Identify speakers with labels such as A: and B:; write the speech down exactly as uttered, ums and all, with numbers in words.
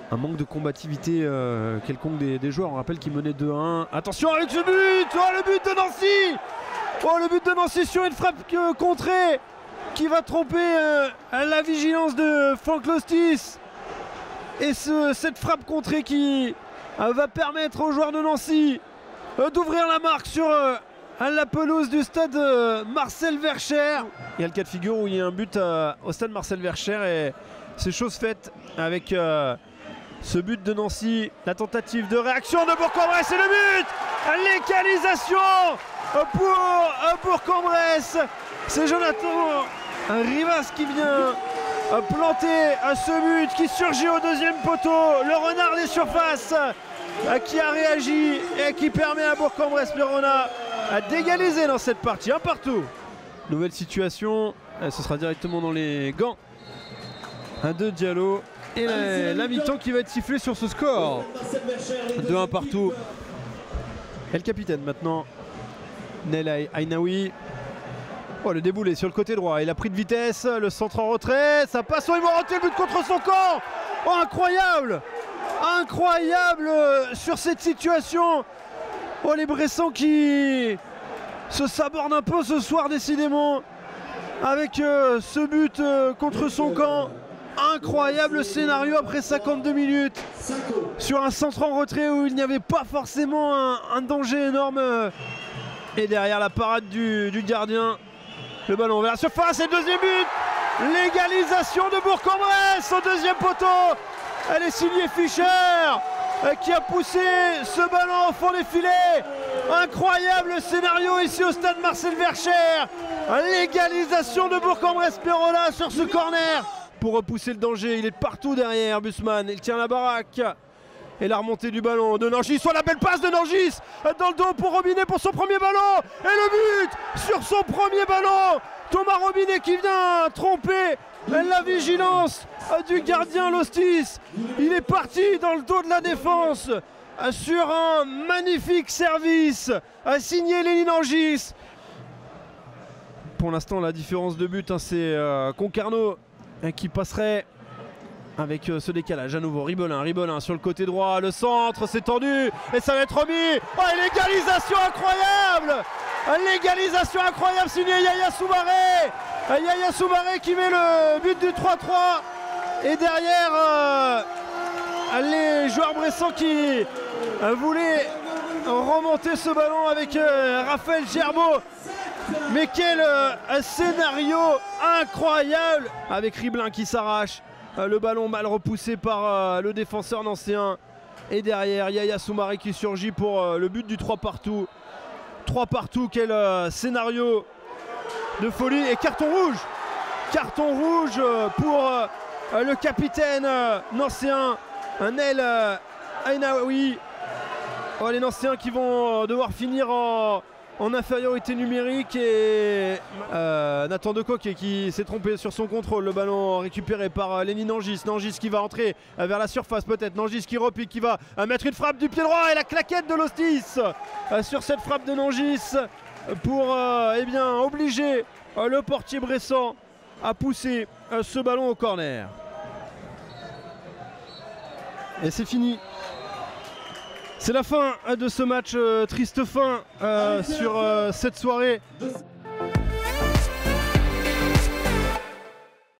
A: un manque de combativité euh, quelconque des, des joueurs. On rappelle qu'ils menaient deux à un. Attention avec ce but. Oh, le but de Nancy. Oh, le but de Nancy sur une frappe euh, contrée qui va tromper euh, la vigilance de Franck Lostis. Et ce, cette frappe contrée qui euh, va permettre aux joueurs de Nancy euh, d'ouvrir la marque sur euh, la pelouse du stade euh, Marcel Vercher. Il y a le cas de figure où il y a un but euh, au stade Marcel Vercher et c'est chose faite avec euh, ce but de Nancy. La tentative de réaction de Bourg-en-Bresse et le but. L'égalisation pour Bourg-en-Bresse. C'est Jonathan Rivas qui vient planter ce but qui surgit au deuxième poteau. Le renard des surfaces qui a réagi et qui permet à Bourg-en-Bresse-Lérona d'égaliser dans cette partie. Un partout. Nouvelle situation. Ce sera directement dans les gants de Diallo. Et la, la mi-temps qui va être sifflée sur ce score. deux un partout. Et le capitaine maintenant. Nel Ainaoui. Oh, le déboulé sur le côté droit. Il a pris de vitesse. Le centre en retrait. Ça passe. Oh, il va rater le but contre son camp. Oh, incroyable. Incroyable sur cette situation. Oh, les Bressans qui se sabordent un peu ce soir décidément. Avec euh, ce but euh, contre son camp. Incroyable scénario après cinquante-deux minutes sur un centre en retrait où il n'y avait pas forcément un, un danger énorme. Et derrière la parade du, du gardien, le ballon vers la surface et le deuxième but. L'égalisation de Bourg-en-Bresse au deuxième poteau. Elle est signée Fischer qui a poussé ce ballon au fond des filets. Incroyable scénario ici au stade Marcel Vercher. L'égalisation de Bourg-en-Bresse-Lérona sur ce corner. Pour repousser le danger, il est partout derrière Bussmann, il tient la baraque. Et la remontée du ballon de Nangis, soit la belle passe de Nangis dans le dos pour Robinet pour son premier ballon. Et le but sur son premier ballon. Thomas Robinet qui vient tromper la vigilance du gardien Lostis. Il est parti dans le dos de la défense sur un magnifique service signé Lenny Nangis. Pour l'instant, la différence de but, hein, c'est euh, Concarneau qui passerait avec ce décalage à nouveau. Ribelin, Ribelin sur le côté droit, le centre s'est tendu et ça va être remis. Oh, l'égalisation incroyable. L'égalisation incroyable signée Yaya Soumaré. Yaya Soumaré qui met le but du trois trois. Et derrière euh, les joueurs bressans qui euh, voulaient remonter ce ballon avec euh, Raphaël Gerbeau. Mais quel euh, scénario incroyable avec Ribelin qui s'arrache. Euh, le ballon mal repoussé par euh, le défenseur nancéen. Et derrière, Yaya Soumaré qui surgit pour euh, le but du trois partout. trois partout, quel euh, scénario de folie. Et carton rouge. Carton rouge euh, pour euh, le capitaine euh, nancéen, Nel euh, Ainaoui. Oh, les nancéens qui vont euh, devoir finir en... en infériorité numérique et euh, Nathan Decoq qui s'est trompé sur son contrôle. Le ballon récupéré par euh, Lenny Nangis. Nangis qui va entrer euh, vers la surface peut-être. Nangis qui repique, qui va euh, mettre une frappe du pied droit et la claquette de Lostis euh, sur cette frappe de Nangis pour euh, eh bien, obliger euh, le portier bressan à pousser euh, ce ballon au corner. Et c'est fini. C'est la fin de ce match, euh, triste fin euh, sur euh, cette soirée.